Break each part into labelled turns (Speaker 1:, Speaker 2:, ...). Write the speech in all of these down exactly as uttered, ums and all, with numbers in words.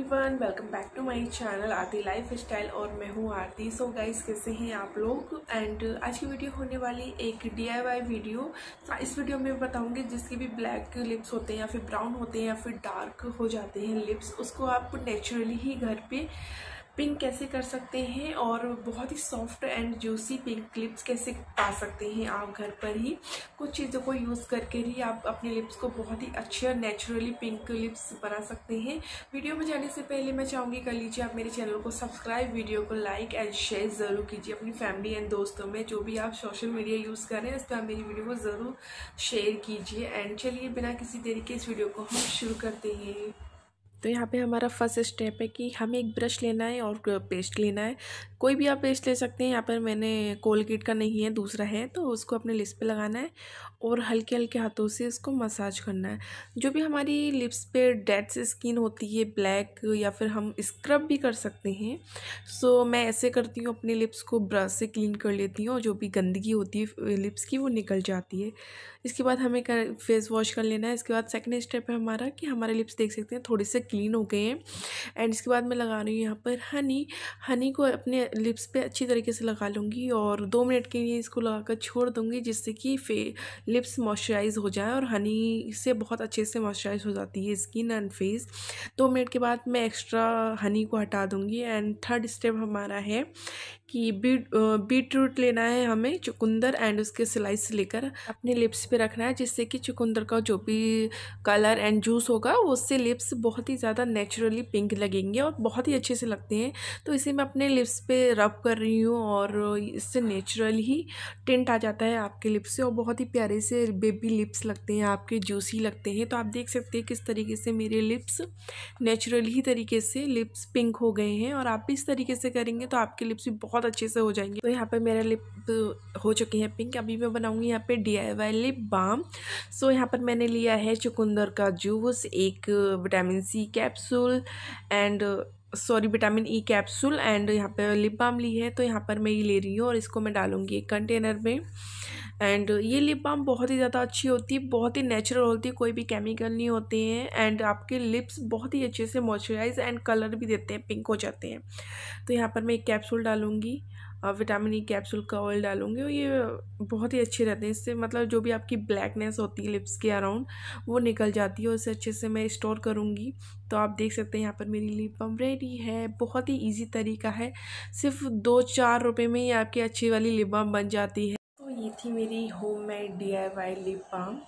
Speaker 1: Everyone, welcome back to my channel Aarti lifestyle और मैं हूँ आरती। सो गाइस, कैसे हैं आप लोग। एंड आज की वीडियो होने वाली एक डीआईवाई वीडियो। इस वीडियो में बताऊंगी जिसके भी ब्लैक लिप्स होते हैं या फिर ब्राउन होते हैं या फिर डार्क हो जाते हैं लिप्स, उसको आप नेचुरली ही घर पे पिंक कैसे कर सकते हैं और बहुत ही soft and juicy pink lips कैसे पा सकते हैं आप घर पर ही। कुछ चीज़ों को यूज़ करके ही आप अपने लिप्स को बहुत ही अच्छे और नेचुरली पिंक लिप्स बना सकते हैं। वीडियो में जाने से पहले मैं चाहूँगी कर लीजिए आप मेरे चैनल को सब्सक्राइब, वीडियो को लाइक एंड शेयर ज़रूर कीजिए अपनी फैमिली एंड दोस्तों में। जो भी आप सोशल मीडिया यूज़ कर रहे हैं उस पर आप मेरी वीडियो को ज़रूर शेयर कीजिए। एंड चलिए बिना किसी देरी के इस वीडियो को हम शुरू करते हैं। तो यहाँ पे हमारा फर्स्ट स्टेप है कि हमें एक ब्रश लेना है और पेस्ट लेना है। कोई भी आप पेस्ट ले सकते हैं। यहाँ पर मैंने कोलगेट का नहीं है, दूसरा है, तो उसको अपने लिप्स पे लगाना है और हल्के हल्के हाथों से इसको मसाज करना है। जो भी हमारी लिप्स पे डेड स्किन होती है ब्लैक, या फिर हम स्क्रब भी कर सकते हैं। सो मैं ऐसे करती हूँ, अपने लिप्स को ब्रश से क्लीन कर लेती हूँ और जो भी गंदगी होती है लिप्स की वो निकल जाती है। इसके बाद हमें कर फेस वॉश कर लेना है। इसके बाद सेकंड स्टेप है हमारा कि हमारे लिप्स देख सकते हैं थोड़े से क्लीन हो गए हैं। एंड इसके बाद मैं लगा रही हूँ यहाँ पर हनी हनी को अपने लिप्स पे अच्छी तरीके से लगा लूँगी और दो मिनट के लिए इसको लगाकर छोड़ दूँगी, जिससे कि फे लिप्स मॉइस्चराइज हो जाए और हनी से बहुत अच्छे से मॉइस्चराइज हो जाती है स्किन एंड फेस। दो मिनट के बाद मैं एक्स्ट्रा हनी को हटा दूँगी। एंड थर्ड स्टेप हमारा है कि बीट बीट रूट लेना है हमें, चुकंदर, एंड उसके स्लाइस लेकर अपने लिप्स पे रखना है, जिससे कि चुकंदर का जो भी कलर एंड जूस होगा उससे लिप्स बहुत ही ज़्यादा नेचुरली पिंक लगेंगे और बहुत ही अच्छे से लगते हैं। तो इसे मैं अपने लिप्स पे रब कर रही हूँ और इससे नेचुरली ही टिंट आ जाता है आपके लिप्स से और बहुत ही प्यारे से बेबी लिप्स लगते हैं, आपके जूसी लगते हैं। तो आप देख सकते हैं किस तरीके से मेरे लिप्स नेचुरली ही तरीके से लिप्स पिंक हो गए हैं और आप भी इस तरीके से करेंगे तो आपके लिप्स भी बहुत अच्छे से हो जाएंगे। तो यहाँ पर मेरा लिप हो चुके हैं पिंक। अभी मैं बनाऊंगी यहाँ पे डीआईवाई लिप बाम। सो यहाँ पर मैंने लिया है चुकंदर का जूस, एक vitamin C capsule and sorry vitamin E capsule, and यहाँ पे लिप बाम ली है। तो यहाँ पर मैं ये ले रही हूँ और इसको मैं डालूंगी एक कंटेनर में। एंड ये लिप बाम बहुत ही ज़्यादा अच्छी होती है, बहुत ही नेचुरल होती है, कोई भी केमिकल नहीं होते हैं। एंड आपके लिप्स बहुत ही अच्छे से मॉइस्चराइज एंड कलर भी देते हैं, पिंक हो जाते हैं। तो यहाँ पर मैं एक कैप्सूल डालूंगी, विटामिन ई कैप्सूल का ऑयल डालूंगी और ये बहुत ही अच्छे रहते हैं। इससे मतलब जो भी आपकी ब्लैकनेस होती है लिप्स के अराउंड वो निकल जाती है और इसे अच्छे से मैं स्टोर करूँगी। तो आप देख सकते हैं यहाँ पर मेरी लिप बाम रेडी है। बहुत ही इजी तरीका है, सिर्फ दो चार रुपये में ही आपकी अच्छी वाली लिप बाम बन जाती है। तो ये थी मेरी होममेड डीआईवाई लिप बाम।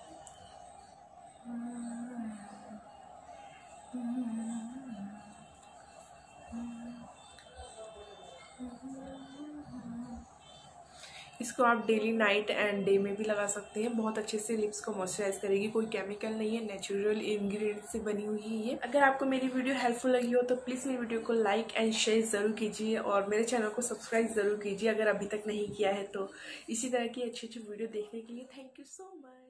Speaker 1: इसको आप डेली नाइट एंड डे में भी लगा सकते हैं, बहुत अच्छे से लिप्स को मॉइस्चराइज करेगी। कोई केमिकल नहीं है, नेचुरल इंग्रेडिएंट से बनी हुई है ये। अगर आपको मेरी वीडियो हेल्पफुल लगी हो तो प्लीज़ मेरी वीडियो को लाइक एंड शेयर ज़रूर कीजिए और मेरे चैनल को सब्सक्राइब ज़रूर कीजिए अगर अभी तक नहीं किया है तो। इसी तरह की अच्छी अच्छी वीडियो देखने के लिए थैंक यू सो मच।